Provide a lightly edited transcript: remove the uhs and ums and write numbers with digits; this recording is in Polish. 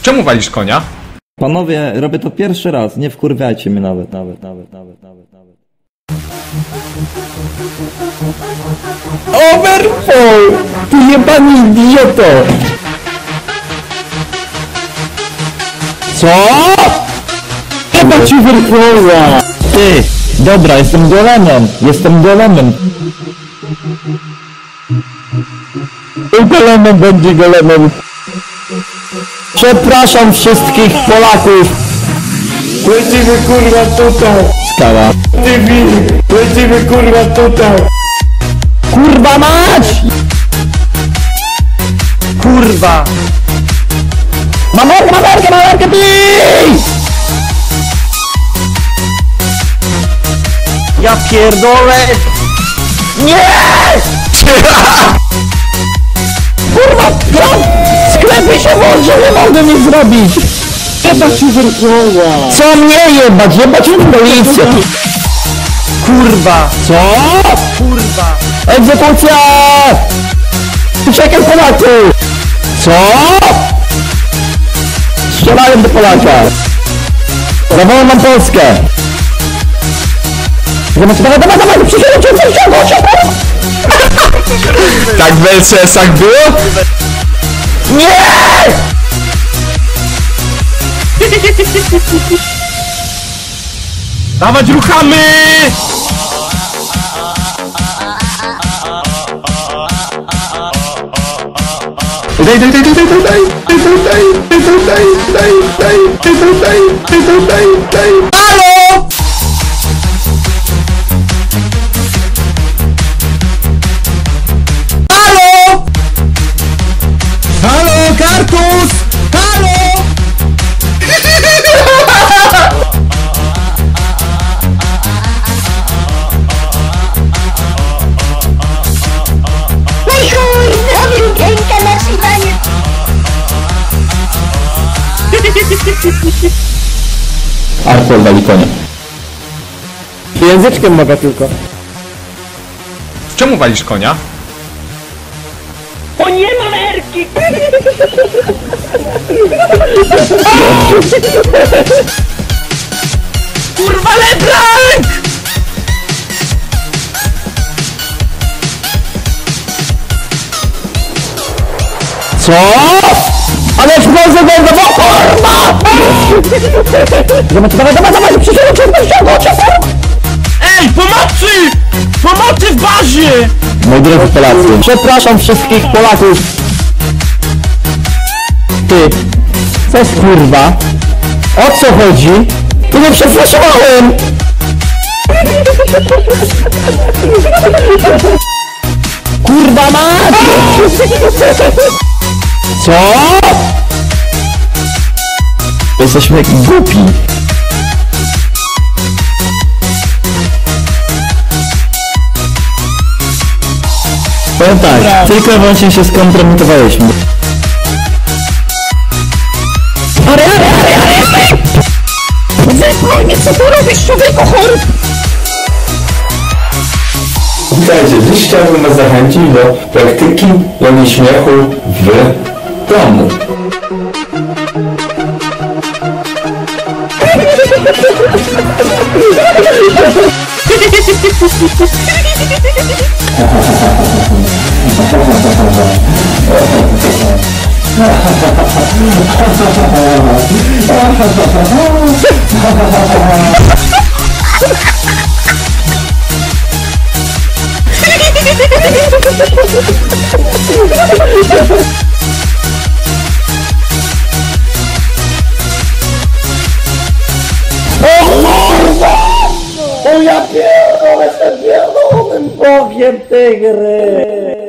Czemu walisz konia? Panowie, robię to pierwszy raz, nie wkurwiajcie mnie nawet. Overfall! Ty jebany idioto! Co? Chyba ci Overfalla! Ty! Dobra, jestem golemem! Golemem będzie golemem! Przepraszam wszystkich Polaków! Lecimy kurwa tutaj! Skała! Lecimy kurwa tutaj! Kurwa mać! Kurwa! Mamerkę, bij! Ja pierdolę! Nie! Kurwa! Sklepy się włączy, nie mogę nic zrobić! Jebać ci Overfalla! Co mnie jebać? Jebać mi policję! Kurwa! Co? Kurwa! Egzekucja! Uciekaj Polaku! Co? Strzelają do Polaka! Zawołam nam Polskę! Dawaj! Przysiądź! Tak w LCS-ach było? Nie! Dawać ruchamy! Daj! Halo! Halo, Kartus! Halo! No i chuj, zrobił piękne naszywanie. Arpol wali konia. Języczkiem mogę tylko. Czemu walisz konia? O nie ma nerki! Kurwa, LeBlanc! Co? Ale eksplozja będę, bo kurwa! Dawaj, przysiądź! Ej, pomocy! Pomocy w bazie! Moi drodzy Polacy, przepraszam wszystkich Polaków. Ty, co jest kurwa? O co chodzi? Tu nie przepraszałem! Kurwa mać! Co? Jesteśmy jak głupi. Powiem tak, tylko i wyłącznie się skompromitowaliśmy. Ale! Wypluj mnie, co tu robisz, człowieku chory! Witajcie, dziś chciałbym Was zachęcić do praktyki jogi śmiechu w domu. O ja pierdolę, jestem pierdolonym bogiem tej gry!